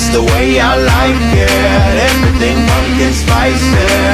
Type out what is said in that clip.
the way I like it. Everything pumpkin spicy.